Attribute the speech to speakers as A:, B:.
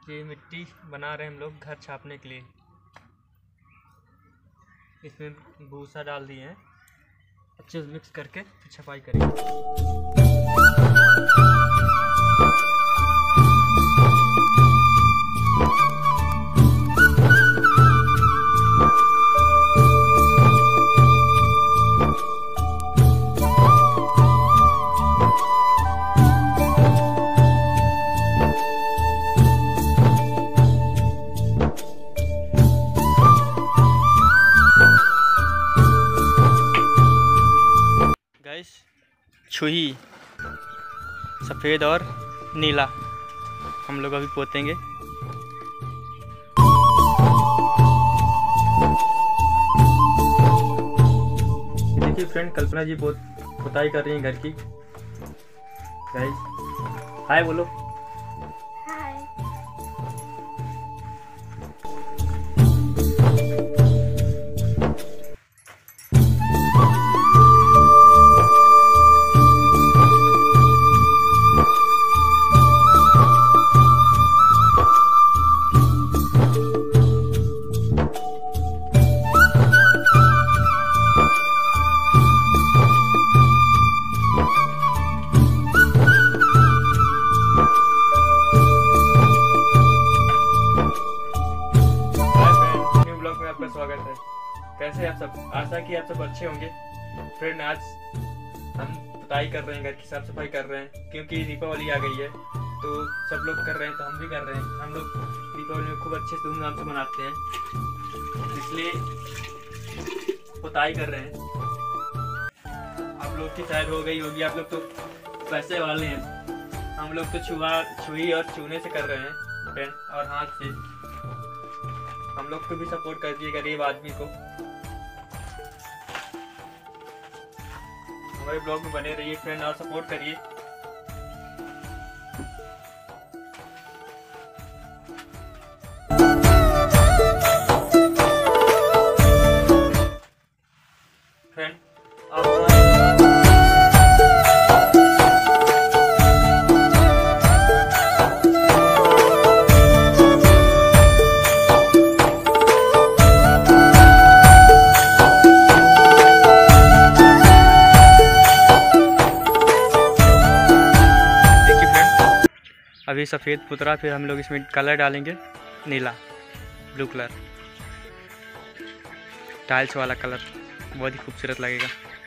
A: ये मिट्टी बना रहे हैं हम लोग घर छापने के लिए। इसमें भूसा डाल दिए हैं, अच्छे से मिक्स करके फिर छपाई करेंगे। गाइस, छुही सफ़ेद और नीला हम लोग अभी पोतेंगे। देखिए फ्रेंड, कल्पना जी बहुत पुताई कर रही हैं घर की। गाइस हाय बोलो। आपका स्वागत है। कैसे आप सब? आशा कि आप सब अच्छे होंगे। फ्रेंड, आज हम पुताई कर रहे हैं, घर की साफ सफाई कर रहे हैं, क्योंकि दीपावली आ गई है तो सब लोग कर रहे हैं तो हम भी कर रहे हैं। हम लोग दीपावली में खूब अच्छे से धूमधाम से मनाते हैं, इसलिए पुताई कर रहे हैं। आप लोग की शायद हो गई होगी, आप लोग तो पैसे वाले हैं। हम लोग तो छुई और छूने से कर रहे हैं फ्रेंड, और हाथ से। हम लोग को भी सपोर्ट कर दिए गरीब आदमी को। हमारे ब्लॉग में बने रहिए फ्रेंड और सपोर्ट करिए। फ्रेंड अभी सफ़ेद पुतरा, फिर हम लोग इसमें कलर डालेंगे नीला, ब्लू कलर, टाइल्स वाला कलर, बहुत ही खूबसूरत लगेगा।